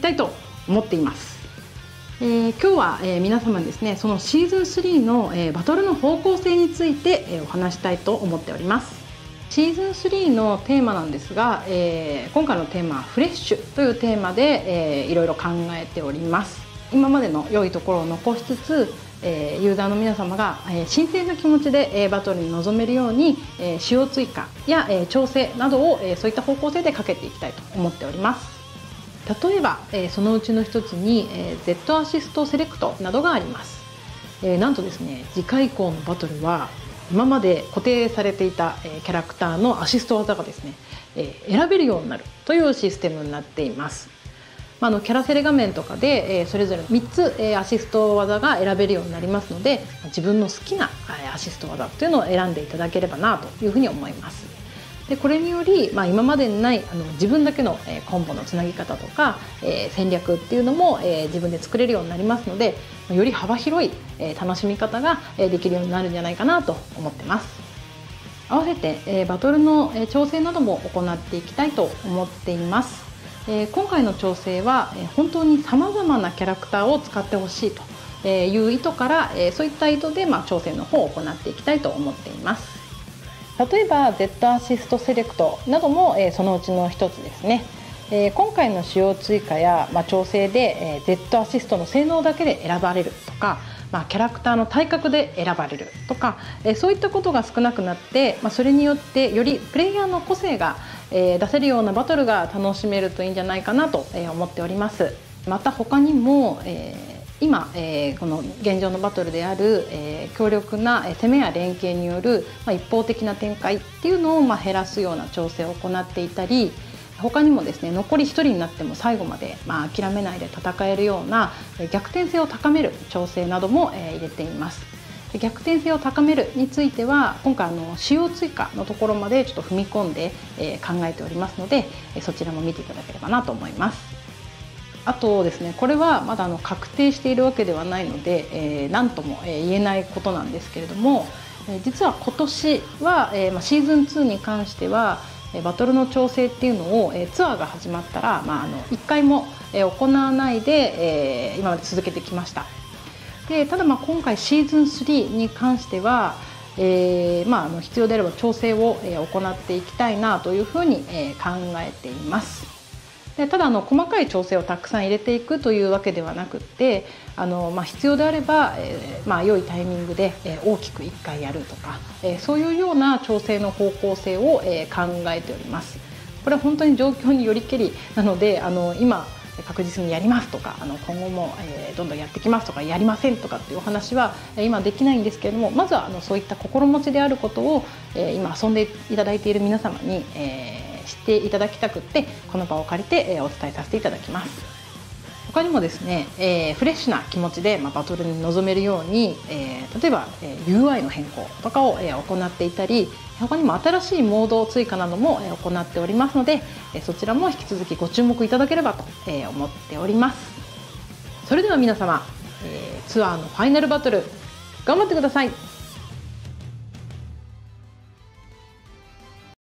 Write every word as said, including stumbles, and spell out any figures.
たいと思っています。えー、今日は、えー、皆様にですね、そのシーズンスリーの、えー、バトルの方向性について、えー、お話したいと思っております。シーズンスリーのテーマなんですが、えー、今回のテーマはフレッシュというテーマで、えー、いろいろ考えております。今までの良いところを残しつつ、えー、ユーザーの皆様が、えー、新鮮な気持ちで、えー、バトルに臨めるように、えー、仕様追加や、えー、調整などを、えー、そういった方向性でかけていきたいと思っております。例えば、えー、そのうちの一つに、えー、Z アシストセレクトなどがあります。えー、なんとですね、次回以降のバトルは今まで固定されていた、えー、キャラクターのアシスト技がですね、えー、選べるようになるというシステムになっています。まあ、あのキャラセレ画面とかで、えー、それぞれみっつ、えー、アシスト技が選べるようになりますので、自分の好きな、えー、アシスト技というのを選んでいただければなというふうに思います。でこれにより、まあ、今までにないあの自分だけの、えー、コンボのつなぎ方とか、えー、戦略っていうのも、えー、自分で作れるようになりますので、より幅広い、えー、楽しみ方が、えー、できるようになるんじゃないかなと思ってます。合わせて、えー、バトルの、えー、調整なども行っていきたいと思っています。えー、今回の調整は、えー、本当にさまざまなキャラクターを使ってほしいという意図から、えー、そういった意図で、まあ、調整の方を行っていきたいと思っています。例えば Z アシストセレクトなども、えー、そのうちの一つですね。えー、今回の仕様追加や、まあ、調整で、えー、Z アシストの性能だけで選ばれるとか、まあ、キャラクターの体格で選ばれるとか、えー、そういったことが少なくなって、まあ、それによってよりプレイヤーの個性が、えー、出せるようなバトルが楽しめるといいんじゃないかなと、えー、思っております。また他にも、えー今、えー、この現状のバトルである、えー、強力な攻めや連携による、まあ、一方的な展開っていうのを、まあ、減らすような調整を行っていたり、他にもですね、残りひとりになっても最後まで、まあ、諦めないで戦えるような逆転性を高める調整なども、えー、入れています。で逆転性を高めるについては今回あの仕様追加のところまでちょっと踏み込んで、えー、考えておりますので、そちらも見ていただければなと思います。あとですね、これはまだあの確定しているわけではないので、えー、何とも言えないことなんですけれども、実は今年は、えーまあ、シーズンツーに関してはバトルの調整っていうのを、えー、ツアーが始まったら、まあ、あのいっかいも、えー、行わないで、えー、今まで続けてきました。でただまあ今回シーズンスリーに関しては、えーまあ、あの必要であれば調整を、えー、行っていきたいなというふうに、えー、考えています。でただあの細かい調整をたくさん入れていくというわけではなくってあの、まあ、必要であれば、えーまあ、良いタイミングで、えー、大きくいっかいやるとか、えー、そういうような調整の方向性を、えー、考えております。これは本当に状況によりけりなのであの今確実にやりますとかあの今後も、えー、どんどんやってきますとかやりませんとかっていうお話は今できないんですけれども、まずはあのそういった心持ちであることを、えー、今遊んでいただいている皆様に、えー知っていただきたくってこの場を借りてお伝えさせていただきます。他にもですね、えー、フレッシュな気持ちで、まあ、バトルに臨めるように、えー、例えば、えー、ユーアイ の変更とかを、えー、行っていたり、他にも新しいモード追加なども、えー、行っておりますので、えー、そちらも引き続きご注目いただければと、えー、思っております。それでは皆様、えー、ツアーのファイナルバトル頑張ってください。